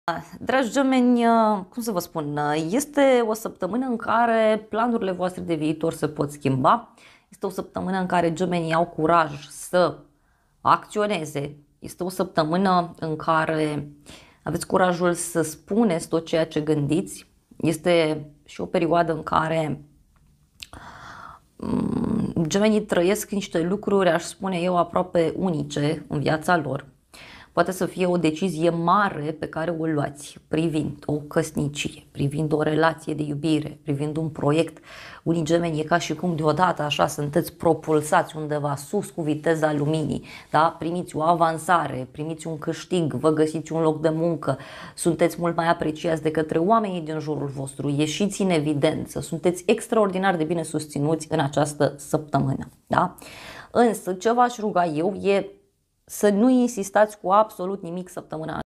Dragi gemeni, cum să vă spun, este o săptămână în care planurile voastre de viitor se pot schimba. Este o săptămână în care gemenii au curaj să acționeze. Este o săptămână în care aveți curajul să spuneți tot ceea ce gândiți. Este și o perioadă în care gemenii trăiesc niște lucruri, aș spune eu, aproape unice în viața lor. Poate să fie o decizie mare pe care o luați privind o căsnicie, privind o relație de iubire, privind un proiect. Unii gemeni e ca și cum deodată așa sunteți propulsați undeva sus cu viteza luminii, da? Primiți o avansare, primiți un câștig, vă găsiți un loc de muncă, sunteți mult mai apreciați de către oamenii din jurul vostru, ieșiți în evidență, sunteți extraordinar de bine susținuți în această săptămână. Da? Însă ce v-aș ruga eu e să nu insistați cu absolut nimic săptămâna